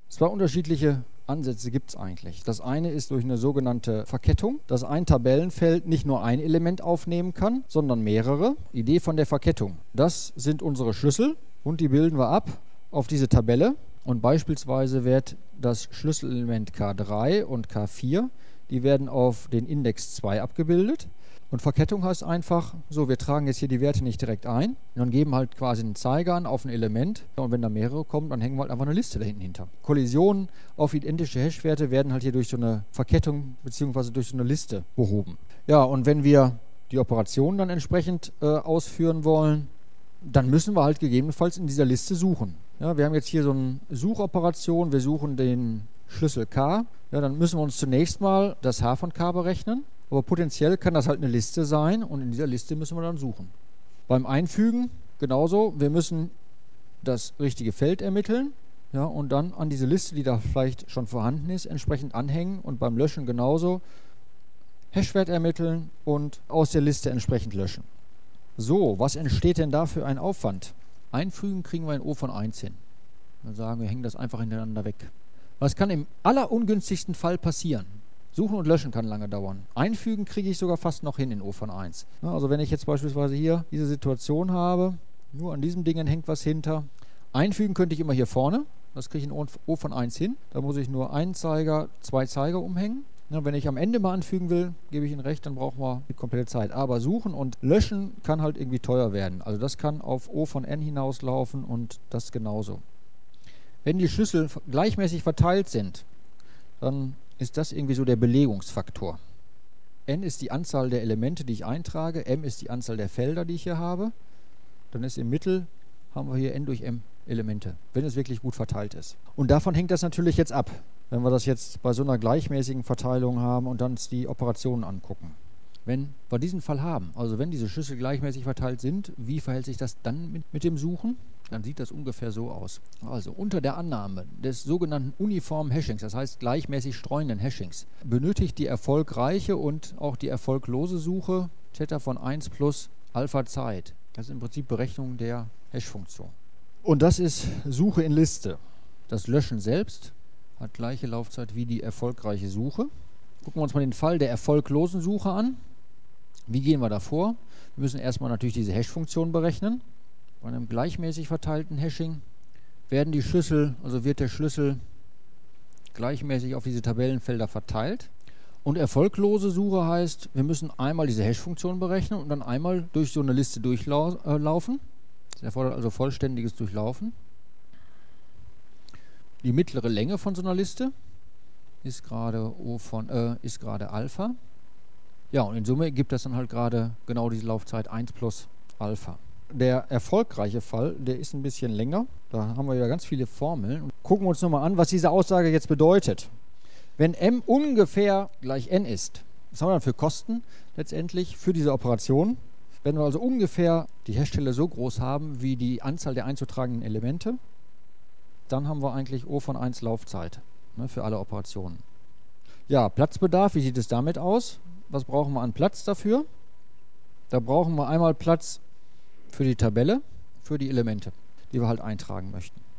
Zwei unterschiedliche Ansätze gibt es eigentlich. Das eine ist durch eine sogenannte Verkettung, dass ein Tabellenfeld nicht nur ein Element aufnehmen kann, sondern mehrere. Idee von der Verkettung. Das sind unsere Schlüssel und die bilden wir ab auf diese Tabelle. Und beispielsweise wird das Schlüsselelement K3 und K4, die werden auf den Index 2 abgebildet. Und Verkettung heißt einfach, so, wir tragen jetzt hier die Werte nicht direkt ein, sondern geben halt quasi einen Zeiger an auf ein Element. Und wenn da mehrere kommen, dann hängen wir halt einfach eine Liste da hinten hinter. Kollisionen auf identische Hashwerte werden halt hier durch so eine Verkettung bzw. durch so eine Liste behoben. Ja, und wenn wir die Operation dann entsprechend ausführen wollen, dann müssen wir halt gegebenenfalls in dieser Liste suchen. Ja, wir haben jetzt hier so eine Suchoperation, wir suchen den Schlüssel K. Ja, dann müssen wir uns zunächst mal das H von K berechnen. Aber potenziell kann das halt eine Liste sein und in dieser Liste müssen wir dann suchen. Beim Einfügen genauso, wir müssen das richtige Feld ermitteln, ja, und dann an diese Liste, die da vielleicht schon vorhanden ist, entsprechend anhängen und beim Löschen genauso Hashwert ermitteln und aus der Liste entsprechend löschen. So, was entsteht denn da für ein Aufwand? Einfügen kriegen wir ein O von 1 hin. Dann sagen wir, hängen das einfach hintereinander weg. Was kann im allerungünstigsten Fall passieren? Suchen und löschen kann lange dauern. Einfügen kriege ich sogar fast noch hin in O von 1. Ja, also wenn ich jetzt beispielsweise hier diese Situation habe, nur an diesem Ding hängt was hinter. Einfügen könnte ich immer hier vorne. Das kriege ich in O von 1 hin. Da muss ich nur einen Zeiger, zwei Zeiger umhängen. Ja, wenn ich am Ende mal anfügen will, gebe ich Ihnen recht, dann brauchen wir die komplette Zeit. Aber suchen und löschen kann halt irgendwie teuer werden. Also das kann auf O von n hinauslaufen und das genauso. Wenn die Schlüssel gleichmäßig verteilt sind, dann ist das irgendwie so der Belegungsfaktor. N ist die Anzahl der Elemente, die ich eintrage, M ist die Anzahl der Felder, die ich hier habe. Dann ist im Mittel, haben wir hier N durch M Elemente, wenn es wirklich gut verteilt ist. Und davon hängt das natürlich jetzt ab, wenn wir das jetzt bei so einer gleichmäßigen Verteilung haben und dann uns die Operationen angucken. Wenn wir diesen Fall haben, also wenn diese Schlüssel gleichmäßig verteilt sind, wie verhält sich das dann mit dem Suchen? Dann sieht das ungefähr so aus. Also unter der Annahme des sogenannten uniformen Hashings, das heißt gleichmäßig streuenden Hashings, benötigt die erfolgreiche und auch die erfolglose Suche Theta von 1 plus Alpha Zeit. Das ist im Prinzip Berechnung der Hash-Funktion. Und das ist Suche in Liste. Das Löschen selbst hat gleiche Laufzeit wie die erfolgreiche Suche. Gucken wir uns mal den Fall der erfolglosen Suche an. Wie gehen wir da vor? Wir müssen erstmal natürlich diese Hash-Funktion berechnen. Bei einem gleichmäßig verteilten Hashing werden die Schlüssel, also wird der Schlüssel gleichmäßig auf diese Tabellenfelder verteilt. Und erfolglose Suche heißt, wir müssen einmal diese Hash-Funktion berechnen und dann einmal durch so eine Liste durchlaufen. Das erfordert also vollständiges Durchlaufen. Die mittlere Länge von so einer Liste ist gerade Alpha. Ja, und in Summe gibt das dann halt gerade genau diese Laufzeit 1 plus Alpha. Der erfolgreiche Fall, der ist ein bisschen länger. Da haben wir ja ganz viele Formeln. Und gucken wir uns nochmal an, was diese Aussage jetzt bedeutet. Wenn m ungefähr gleich n ist, was haben wir dann für Kosten letztendlich für diese Operation? Wenn wir also ungefähr die Hashstelle so groß haben wie die Anzahl der einzutragenden Elemente, dann haben wir eigentlich O von 1 Laufzeit, ne, für alle Operationen. Ja, Platzbedarf, wie sieht es damit aus? Was brauchen wir an Platz dafür? Da brauchen wir einmal Platz für die Tabelle, für die Elemente, die wir halt eintragen möchten.